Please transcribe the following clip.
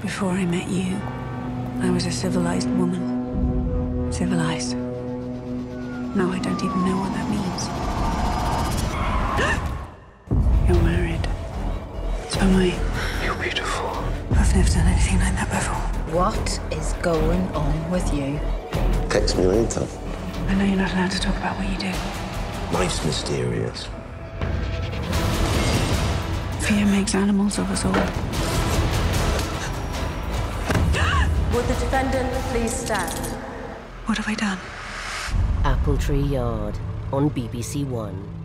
Before I met you, I was a civilized woman. Civilized. Now I don't even know what that means. You're married. So am I. You're beautiful. I've never done anything like that before. What is going on with you? Text me later. I know you're not allowed to talk about what you do. Life's mysterious. Fear makes animals of us all. Would the defendant please stand? What have I done? Appletree Yard on BBC One.